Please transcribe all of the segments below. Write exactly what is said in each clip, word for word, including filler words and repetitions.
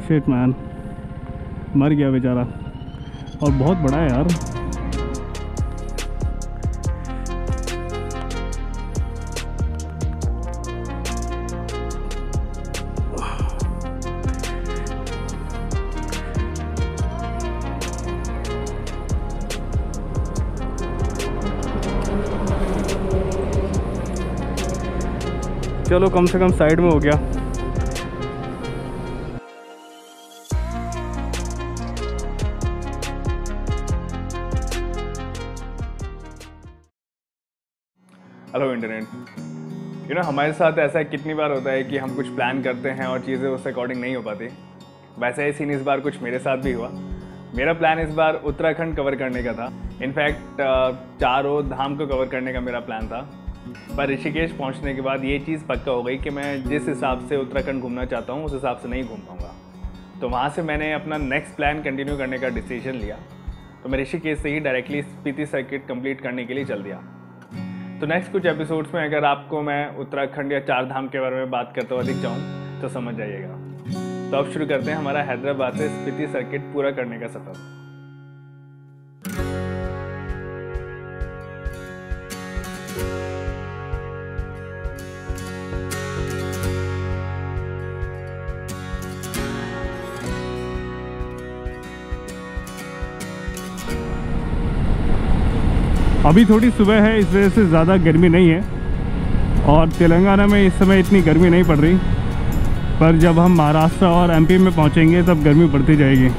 Shit man, मर गया बेचारा। और बहुत बड़ा है यार। चलो कम से कम साइड में हो गया। Hello internet. यू नो हमारे साथ ऐसा कितनी बार होता है कि हम कुछ प्लान करते हैं और चीज़ें उस अकॉर्डिंग नहीं हो पाती। वैसे ही सीन इस बार कुछ मेरे साथ भी हुआ। मेरा प्लान इस बार उत्तराखंड कवर करने का था। इनफैक्ट चारों धाम को कवर करने का मेरा प्लान था, पर ऋषिकेश पहुंचने के बाद ये चीज़ पक्का हो गई कि मैं जिस हिसाब से उत्तराखंड घूमना चाहता हूँ उस हिसाब से नहीं घूम पाऊँगा। तो वहाँ से मैंने अपना नेक्स्ट प्लान कंटिन्यू करने का डिसीजन लिया। तो मैं ऋषिकेश से ही डायरेक्टली स्पीति सर्किट कंप्लीट करने के लिए चल दिया। तो नेक्स्ट कुछ एपिसोड्स में अगर आपको मैं उत्तराखंड या चार धाम के बारे में बात करते हुआ दिख जाऊँ तो समझ जाइएगा। तो अब शुरू करते हैं हमारा हैदराबाद से स्पीति सर्किट पूरा करने का सफ़र। अभी थोड़ी सुबह है, इस वजह से ज़्यादा गर्मी नहीं है और तेलंगाना में इस समय इतनी गर्मी नहीं पड़ रही। पर जब हम महाराष्ट्र और एमपी में पहुंचेंगे तब गर्मी बढ़ती जाएगी।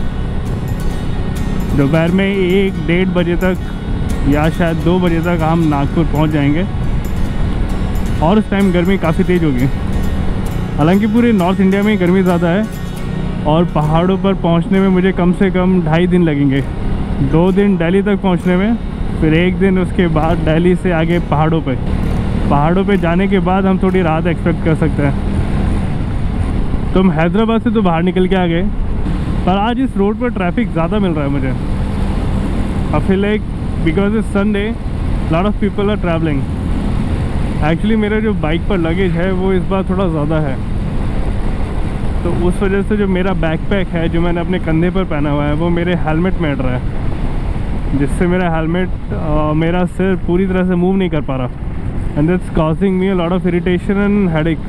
दोपहर में एक डेढ़ बजे तक या शायद दो बजे तक हम नागपुर पहुंच जाएंगे और उस टाइम गर्मी काफ़ी तेज़ होगी। हालांकि पूरे नॉर्थ इंडिया में गर्मी ज़्यादा है और पहाड़ों पर पहुँचने में मुझे कम से कम ढाई दिन लगेंगे। दो दिन दिल्ली तक पहुँचने में, फिर एक दिन उसके बाद दिल्ली से आगे पहाड़ों पे पहाड़ों पे जाने के बाद हम थोड़ी राहत एक्सपेक्ट कर सकते हैं। तो हम हैदराबाद से तो बाहर निकल के आ गए, पर आज इस रोड पर ट्रैफिक ज़्यादा मिल रहा है मुझे। I feel like because it's Sunday lot of people are travelling. Actually मेरा जो बाइक पर लगेज है वो इस बार थोड़ा ज़्यादा है, तो उस वजह से जो मेरा बैकपैक है जो मैंने अपने कंधे पर पहना हुआ है वो मेरे हेलमेट में अड़ रहा है, जिससे मेरा हेलमेट uh, मेरा सिर पूरी तरह से मूव नहीं कर पा रहा and that's causing me a lot of irritation and headache.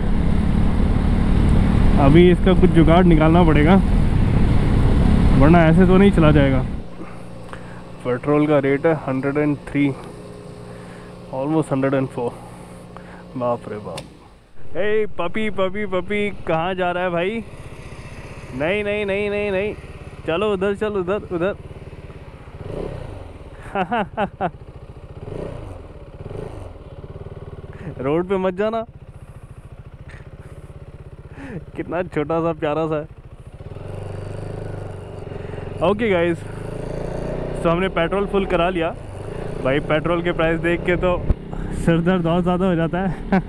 अभी इसका कुछ जुगाड़ निकालना पड़ेगा वरना ऐसे तो नहीं चला जाएगा। पेट्रोल का रेट है hundred and three, almost hundred and four. बाप रे बाप। ए पपी पपी पपी कहाँ जा रहा है भाई? नहीं नहीं नहीं नहीं नहीं, चलो उधर चल, उधर उधर। रोड पे मत जाना। कितना छोटा सा प्यारा सा है। ओके गाइस, तो हमने पेट्रोल फुल करा लिया। भाई पेट्रोल के प्राइस देख के तो सिर दर्द और ज़्यादा हो जाता है।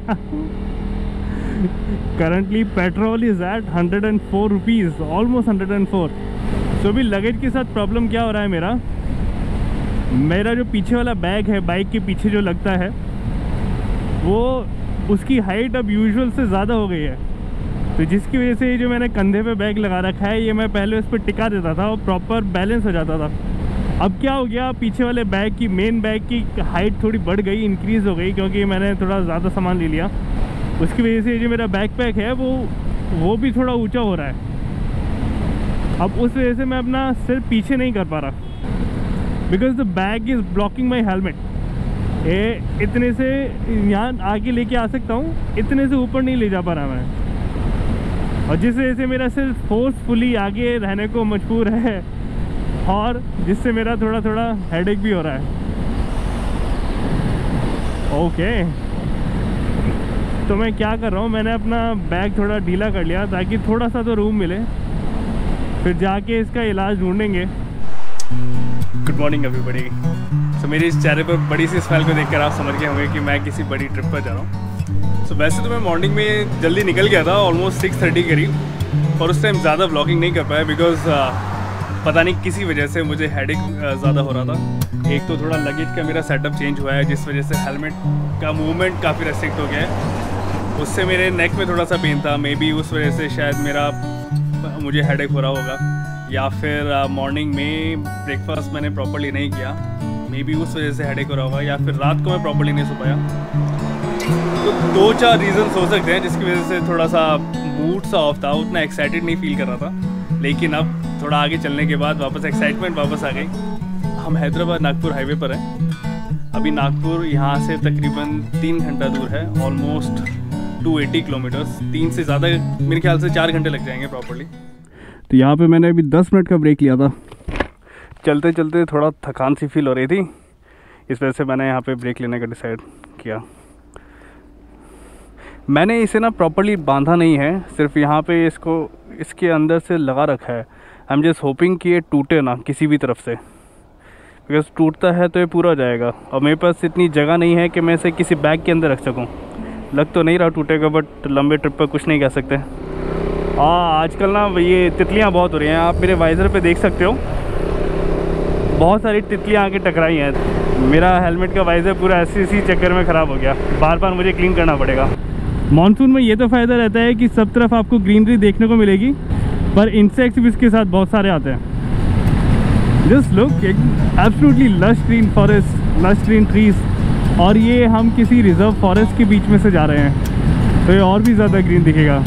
Currently petrol is at hundred and four rupees, almost hundred and four. तो अभी लगेज के साथ प्रॉब्लम क्या हो रहा है, मेरा मेरा जो पीछे वाला बैग है बाइक के पीछे जो लगता है वो उसकी हाइट अब यूजुअल से ज़्यादा हो गई है। तो जिसकी वजह से ये जो मैंने कंधे पे बैग लगा रखा है ये मैं पहले उस पर टिका देता था और प्रॉपर बैलेंस हो जाता था। अब क्या हो गया, पीछे वाले बैग की मेन बैग की हाइट थोड़ी बढ़ गई, इंक्रीज़ हो गई, क्योंकि मैंने थोड़ा ज़्यादा सामान ले लिया। उसकी वजह से ये जो मेरा बैक पैक है वो वो भी थोड़ा ऊँचा हो रहा है। अब उस वजह से मैं अपना सिर पीछे नहीं कर पा रहा because the bag is blocking my helmet. ये इतने से यहाँ आगे लेके आ सकता हूँ, इतने से ऊपर नहीं ले जा पा रहा मैं, और जिस वजह से मेरा सिर फोर्सफुली आगे रहने को मजबूर है और जिससे मेरा थोड़ा थोड़ा हेडेक भी हो रहा है। ओके तो मैं क्या कर रहा हूँ, मैंने अपना बैग थोड़ा ढीला कर लिया ताकि थोड़ा सा तो रूम मिले, फिर जाके इसका इलाज ढूंढेंगे। Good morning everybody. सो मेरे इस चेहरे पर बड़ी सी स्माइल को देखकर आप समझ गए होंगे कि मैं किसी बड़ी ट्रिप पर जा रहा हूँ। सो so, वैसे तो मैं मॉर्निंग में जल्दी निकल गया था, ऑलमोस्ट सिक्स थर्टी करीब, और उस टाइम ज़्यादा व्लॉगिंग नहीं कर पाया बिकॉज uh, पता नहीं किसी वजह से मुझे हेडेक uh, ज़्यादा हो रहा था। एक तो थोड़ा लगेज का मेरा सेटअप चेंज हुआ है जिस वजह से हेलमेट का मूवमेंट काफ़ी रेस्ट्रिक्ट हो गया है, उससे मेरे नेक में थोड़ा सा पेन था, मे बी उस वजह से शायद मेरा मुझे हेडेक हो रहा होगा, या फिर मॉर्निंग में ब्रेकफास्ट मैंने प्रॉपर्ली नहीं किया, मे बी उस वजह से हेडेक हो रहा होगा, या फिर रात को मैं प्रॉपर्ली नहीं सो पाया। तो दो चार रीज़न्स हो सकते हैं जिसकी वजह से थोड़ा सा मूड सा ऑफ था, उतना एक्साइटेड नहीं फील कर रहा था। लेकिन अब थोड़ा आगे चलने के बाद वापस एक्साइटमेंट वापस आ गई। हम हैदराबाद नागपुर हाईवे पर हैं। अभी नागपुर यहाँ से तकरीबन तीन घंटा दूर है, ऑलमोस्ट दो सौ अस्सी किलोमीटर्स, तीन से ज़्यादा मेरे ख्याल से चार घंटे लग जाएंगे प्रॉपर्ली। तो यहाँ पे मैंने अभी दस मिनट का ब्रेक लिया था। चलते चलते थोड़ा थकान सी फील हो रही थी, इस वजह से मैंने यहाँ पे ब्रेक लेने का डिसाइड किया। मैंने इसे ना प्रॉपर्ली बांधा नहीं है, सिर्फ यहाँ पे इसको इसके अंदर से लगा रखा है। आई एम जस्ट होपिंग कि ये टूटे ना किसी भी तरफ से, बिकॉज टूटता है तो ये पूरा हो जाएगा, और मेरे पास इतनी जगह नहीं है कि मैं इसे किसी बैग के अंदर रख सकूँ। लग तो नहीं रहा टूटेगा, बट लंबे ट्रिप पर कुछ नहीं कह सकते। हाँ, आजकल ना ये तितलियाँ बहुत हो रही हैं, आप मेरे वाइज़र पे देख सकते हो, बहुत सारी तितलियाँ आके टकराई हैं। मेरा हेलमेट का वाइज़र पूरा ऐसी इसी चक्कर में ख़राब हो गया, बार बार मुझे क्लीन करना पड़ेगा। मानसून में ये तो फ़ायदा रहता है कि सब तरफ आपको ग्रीनरी देखने को मिलेगी, पर इंसेक्ट्स भी इसके साथ बहुत सारे आते हैं। Just look, absolutely lush green forest, lush green trees, और ये हम किसी रिजर्व फॉरेस्ट के बीच में से जा रहे हैं, तो ये और भी ज़्यादा ग्रीन दिखेगा।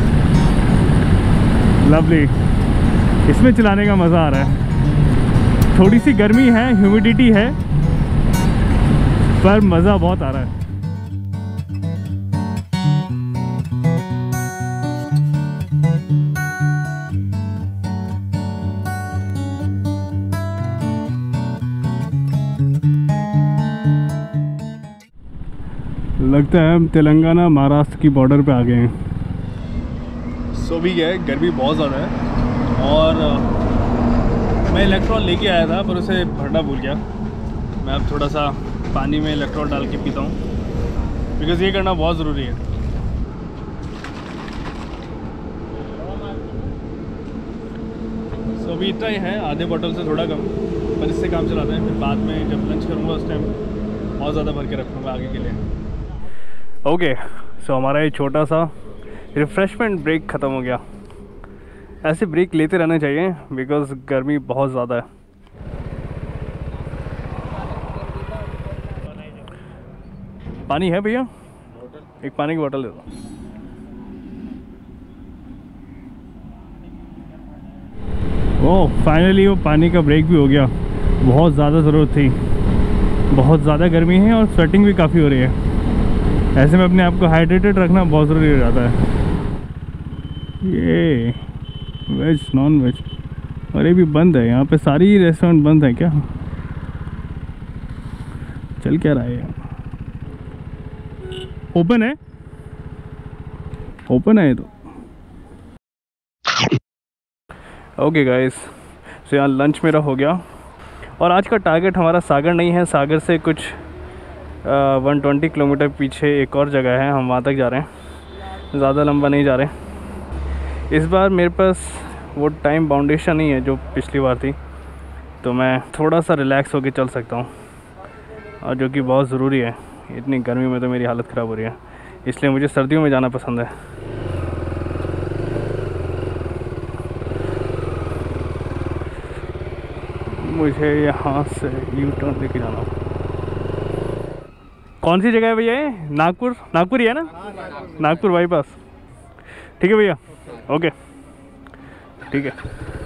लवली, इसमें चलाने का मज़ा आ रहा है। थोड़ी सी गर्मी है, ह्यूमिडिटी है, पर मज़ा बहुत आ रहा है। लगता है हम तेलंगाना महाराष्ट्र की बॉर्डर पे आ गए हैं। सो भी है, गर्मी बहुत ज़्यादा है, और मैं इलेक्ट्रॉल लेके आया था पर उसे भरना भूल गया। मैं अब थोड़ा सा पानी में इलेक्ट्रॉल डाल के पीता हूँ, बिकॉज़ ये करना बहुत ज़रूरी है। सो अभी इतना ही है, आधे बोतल से थोड़ा कम, पर इससे काम चलाते हैं। फिर बाद में जब लंच करूँगा उस टाइम बहुत ज़्यादा भर के रखूँगा आगे के लिए। ओके, सो हमारा ये छोटा सा रिफ़्रेशमेंट ब्रेक ख़त्म हो गया। ऐसे ब्रेक लेते रहने चाहिए, बिकॉज़ गर्मी बहुत ज़्यादा है। पानी है भैया? एक पानी की बोतल दे दो। ओह, फाइनली वो पानी का ब्रेक भी हो गया। बहुत ज़्यादा ज़रूरत थी, बहुत ज़्यादा गर्मी है और स्वेटिंग भी काफ़ी हो रही है। ऐसे में अपने आप को हाइड्रेटेड रखना बहुत ज़रूरी हो जाता है। ये वेज नॉन वेज, और ये भी बंद है, यहाँ पे सारी रेस्टोरेंट बंद है क्या? चल क्या रहा है? ओपन है, ओपन है ये तो। ओके गाइस, सो यहाँ लंच मेरा हो गया, और आज का टारगेट हमारा सागर नहीं है, सागर से कुछ वन ट्वेंटी किलोमीटर पीछे एक और जगह है, हम वहाँ तक जा रहे हैं। ज़्यादा लंबा नहीं जा रहे। इस बार मेरे पास वो टाइम बाउंडेशन नहीं है जो पिछली बार थी, तो मैं थोड़ा सा रिलैक्स होकर चल सकता हूँ, और जो कि बहुत ज़रूरी है। इतनी गर्मी में तो मेरी हालत ख़राब हो रही है, इसलिए मुझे सर्दियों में जाना पसंद है। मुझे यहाँ से यू टर्न लेके जाना। कौन सी जगह है भैया ये? नागपुर, नागपुर ही है ना? नागपुर बाईपास। ठीक है भैया, ओके, ठीक है।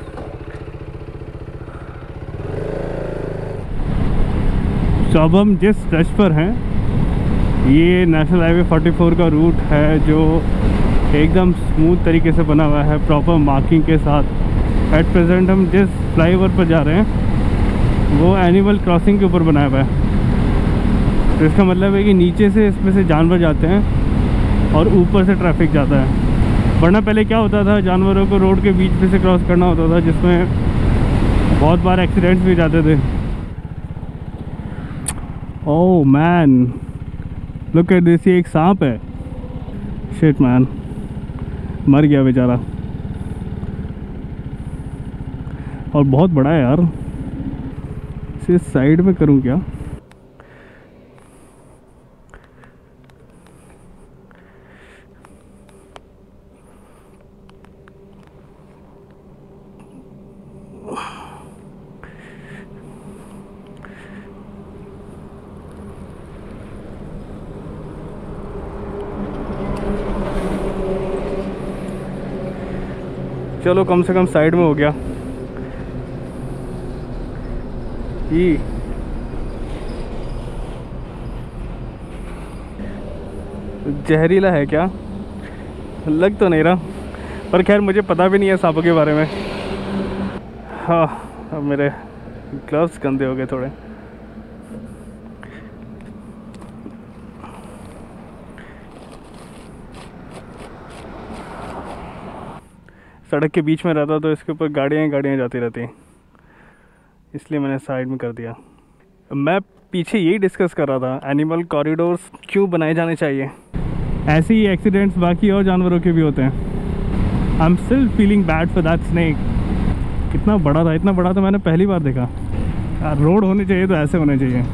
तो अब हम जिस स्ट्रेच पर हैं, ये नेशनल हाईवे चौवालीस का रूट है, जो एकदम स्मूथ तरीके से बना हुआ है, प्रॉपर मार्किंग के साथ। एट प्रेजेंट हम जिस फ्लाईओवर पर जा रहे हैं वो एनिमल क्रॉसिंग के ऊपर बनाया हुआ है, तो इसका मतलब है कि नीचे से इसमें से जानवर जाते हैं और ऊपर से ट्रैफिक जाता है। वरना पहले क्या होता था, जानवरों को रोड के बीच में से क्रॉस करना होता था, जिसमें बहुत बार एक्सीडेंट्स भी जाते थे। Oh man, look at this, ये एक सांप है। शिट मैन, मर गया बेचारा, और बहुत बड़ा है यार। इसे साइड में करूं क्या? चलो कम से कम साइड में हो गया। ये जहरीला है क्या? लग तो नहीं रहा, पर खैर मुझे पता भी नहीं है सांपों के बारे में। हाँ, अब मेरे ग्लव्स गंदे हो गए थोड़े। सड़क के बीच में रहता तो इसके ऊपर गाड़ियाँ गाड़ियाँ जाती रहती, इसलिए मैंने साइड में कर दिया। मैं पीछे यही डिस्कस कर रहा था, एनिमल कॉरिडोर्स क्यों बनाए जाने चाहिए। ऐसे ही एक्सीडेंट्स बाकी और जानवरों के भी होते हैं। I am still feeling bad for that snake. कितना बड़ा था, इतना बड़ा तो मैंने पहली बार देखा। यार रोड होने चाहिए तो ऐसे होने चाहिए,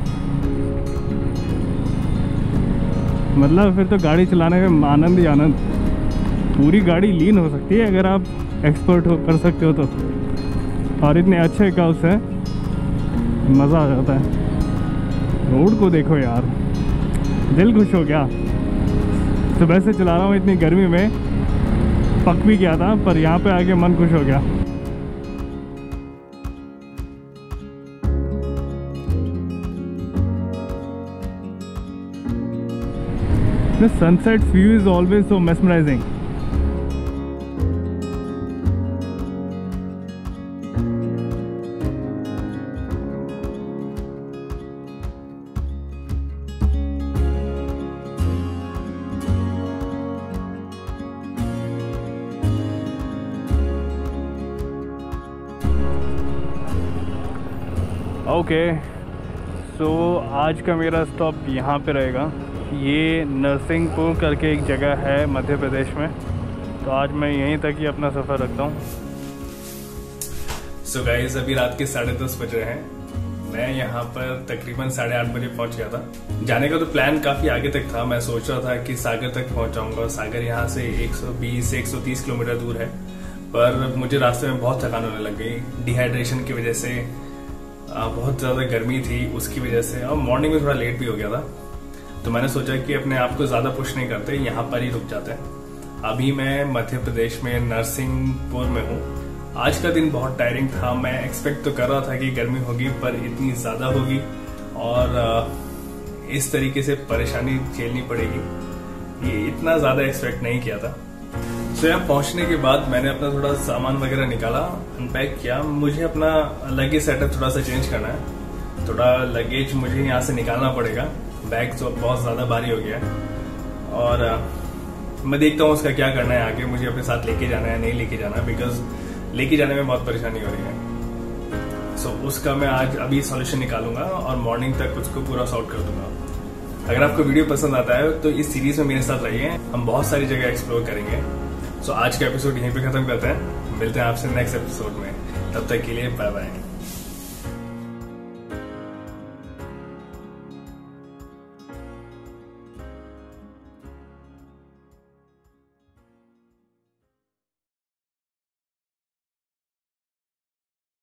मतलब फिर तो गाड़ी चलाने में आनंद ही आनंद। पूरी गाड़ी लीन हो सकती है अगर आप एक्सपर्ट हो, कर सकते हो तो। और इतने अच्छे कर्व्स हैं, मज़ा आ जाता है। रोड को देखो यार, दिल खुश हो गया। सुबह से चला रहा हूँ इतनी गर्मी में, पक भी गया था, पर यहाँ पे आके मन खुश हो गया। The sunset view is always so mesmerizing. Okay, so आज का मेरा स्टॉप यहाँ पे रहेगा। ये नरसिंहपुर करके एक जगह है मध्य प्रदेश में, तो आज मैं यहीं तक ही अपना सफ़र रखता हूँ। सो गाइस, अभी रात के साढ़े दस बज रहे हैं। मैं यहाँ पर तकरीबन साढ़े आठ बजे पहुँच गया था। जाने का तो प्लान काफ़ी आगे तक था। मैं सोच रहा था कि सागर तक पहुँच जाऊँगा। सागर यहाँ से एक सौ बीस एक सौ तीस किलोमीटर दूर है, पर मुझे रास्ते में बहुत थकान होने लग गई। डिहाइड्रेशन की वजह से, बहुत ज़्यादा गर्मी थी उसकी वजह से, और मॉर्निंग में थोड़ा लेट भी हो गया था। तो मैंने सोचा कि अपने आप को ज़्यादा पुश नहीं करते, यहाँ पर ही रुक जाते हैं। अभी मैं मध्य प्रदेश में नरसिंहपुर में हूँ। आज का दिन बहुत टायरिंग था। मैं एक्सपेक्ट तो कर रहा था कि गर्मी होगी, पर इतनी ज़्यादा होगी और इस तरीके से परेशानी झेलनी पड़ेगी, ये इतना ज़्यादा एक्सपेक्ट नहीं किया था। तो यहाँ पहुँचने के बाद मैंने अपना थोड़ा सामान वगैरह निकाला, अनपैक किया। मुझे अपना लगेज सेटअप थोड़ा सा चेंज करना है। थोड़ा लगेज मुझे यहाँ से निकालना पड़ेगा। बैग तो बहुत ज़्यादा भारी हो गया है, और आ, मैं देखता हूँ उसका क्या करना है आगे। मुझे अपने साथ लेके जाना है नहीं लेके जाना, बिकॉज लेके जाने में बहुत परेशानी हो रही है। सो so, उसका मैं आज अभी सॉल्यूशन निकालूंगा और मॉर्निंग तक उसको पूरा सॉर्ट कर दूंगा। अगर आपको वीडियो पसंद आता है तो इस सीरीज में मेरे साथ रहिए, हम बहुत सारी जगह एक्सप्लोर करेंगे। सो so, आज का एपिसोड यहीं पे खत्म करते हैं। मिलते हैं आपसे नेक्स्ट एपिसोड में, तब तक के लिए बाय बाय।